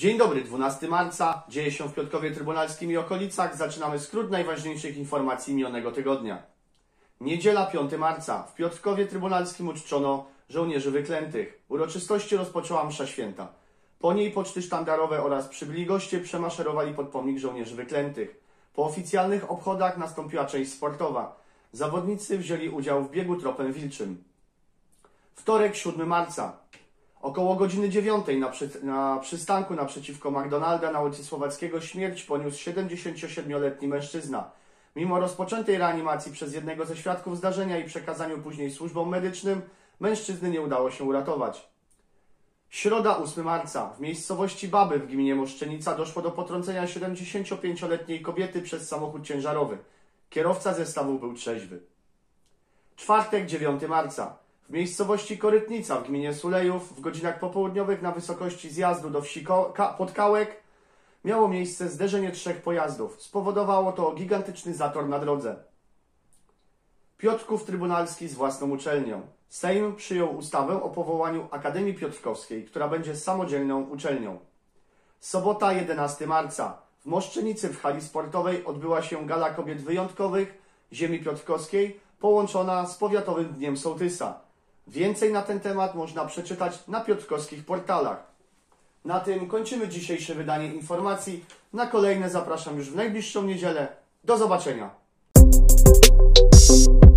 Dzień dobry, 12 marca, dzieje się w Piotrkowie Trybunalskim i okolicach. Zaczynamy skrót najważniejszych informacji minionego tygodnia. Niedziela, 5 marca, w Piotrkowie Trybunalskim uczczono żołnierzy wyklętych. Uroczystości rozpoczęła msza święta. Po niej poczty sztandarowe oraz przybyli goście przemaszerowali pod pomnik żołnierzy wyklętych. Po oficjalnych obchodach nastąpiła część sportowa. Zawodnicy wzięli udział w biegu tropem wilczym. Wtorek, 7 marca. Około godziny 9 na przystanku naprzeciwko McDonalda na ulicy Słowackiego śmierć poniósł 77-letni mężczyzna. Mimo rozpoczętej reanimacji przez jednego ze świadków zdarzenia i przekazaniu później służbom medycznym, mężczyzny nie udało się uratować. Środa, 8 marca. W miejscowości Baby w gminie Moszczenica doszło do potrącenia 75-letniej kobiety przez samochód ciężarowy. Kierowca zestawu był trzeźwy. Czwartek, 9 marca. W miejscowości Korytnica w gminie Sulejów w godzinach popołudniowych na wysokości zjazdu do wsi Podkałek miało miejsce zderzenie 3 pojazdów. Spowodowało to gigantyczny zator na drodze. Piotrków Trybunalski z własną uczelnią. Sejm przyjął ustawę o powołaniu Akademii Piotrkowskiej, która będzie samodzielną uczelnią. Sobota, 11 marca. W Moszczenicy w hali sportowej odbyła się Gala Kobiet Wyjątkowych Ziemi Piotrkowskiej, połączona z Powiatowym Dniem Sołtysa. Więcej na ten temat można przeczytać na piotrkowskich portalach. Na tym kończymy dzisiejsze wydanie informacji. Na kolejne zapraszam już w najbliższą niedzielę. Do zobaczenia!